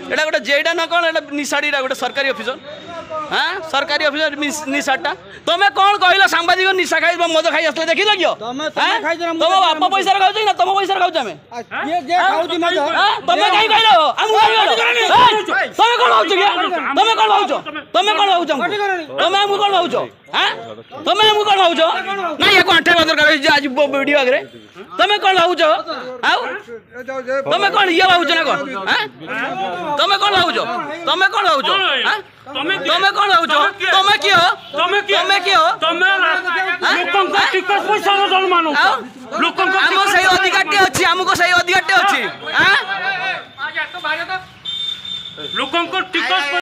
एटा गोटे जेडा ना कौन एटा निशाड़ीटा गोटे सरकारी ऑफिसर हाँ सरकारी ऑफिसर निशाटा तुम कौन कहल सांबादिक निशा खाई मद खाई आसले देख लगे तुम बाप पैसा खाऊ ना तुम पैसा खाऊ आम तुम कहीं कहल तुम कौन भाव तुम कौन भाव तुम कौन भाव तुम आमको कौन भाव तुम आमको कौन भाव ना या आठे बदर आज वीडियो आगे तुम कौन भाव तुम कौन ये भाव ना कौन तुम कौन भाव तुम कौन भाव तुम कौन भाव तुम किए अधिकार अच्छी आमको सही अधिकार अच्छी लोक